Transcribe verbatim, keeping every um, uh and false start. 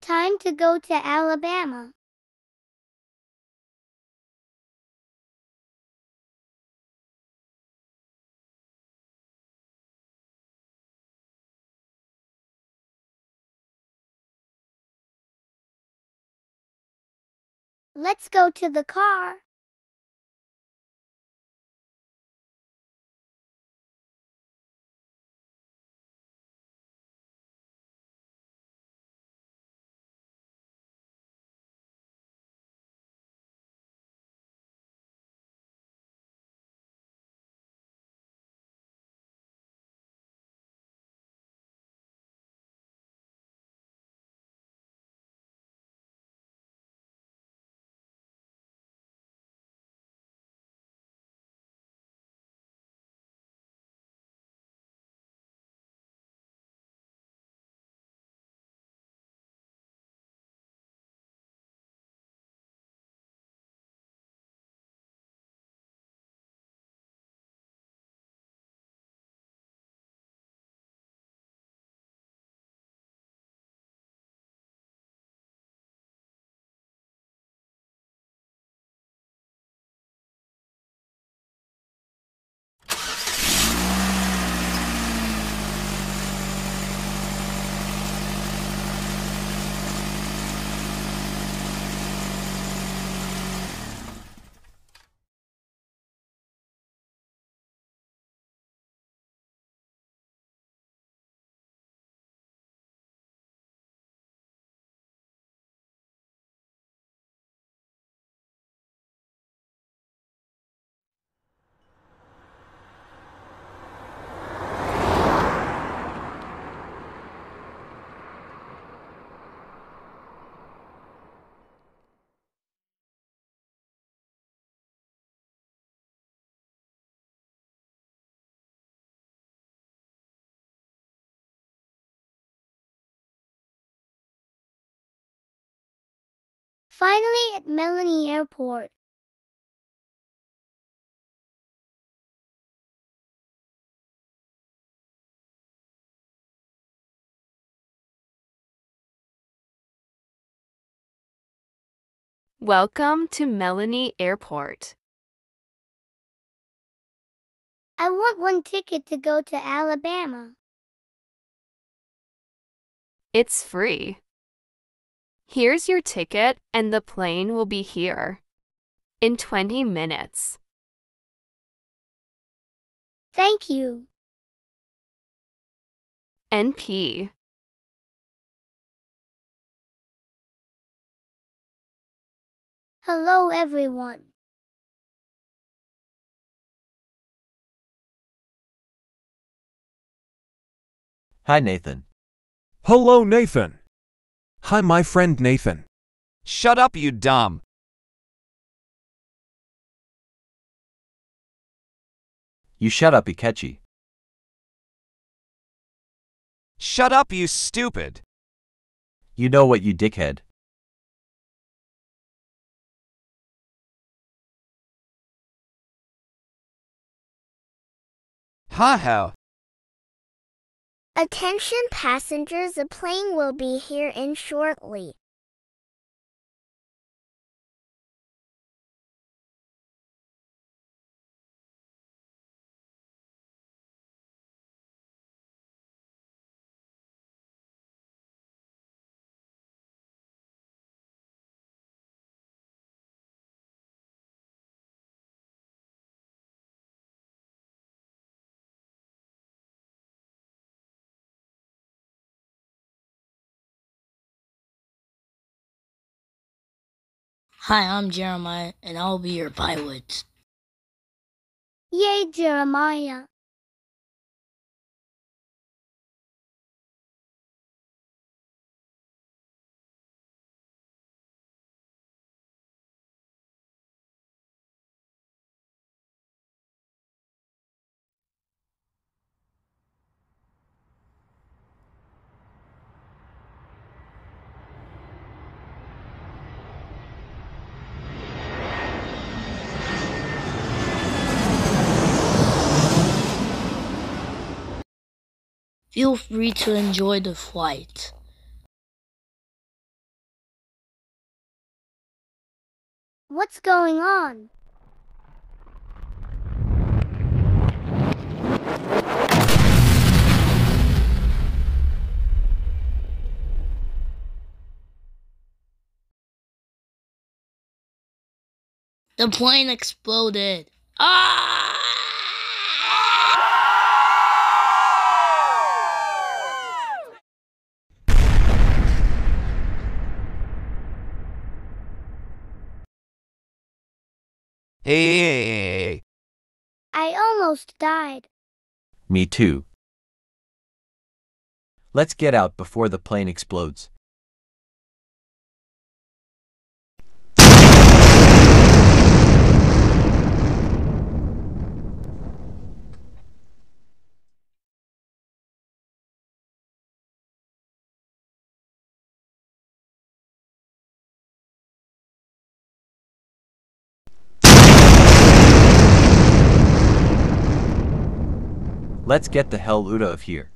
Time to go to Alabama. Let's go to the car. Finally at Melanie Airport. Welcome to Melanie Airport. I want one ticket to go to Alabama. It's free. Here's your ticket and the plane will be here in twenty minutes. Thank you. N P. Hello everyone. Hi, Nathan. Hello, Nathan. Hi, my friend Nathan. Shut up, you dumb. You shut up, Ikechi. Shut up, you stupid. You know what, you dickhead. Ha ha. Attention passengers, a plane will be here in shortly. Hi, I'm Jeremiah, and I'll be your pilot. Yay, Jeremiah. Feel free to enjoy the flight. What's going on? The plane exploded. Ah! Hey, hey, hey, hey. I almost died. Me too. Let's get out before the plane explodes. Let's get the hell out of here.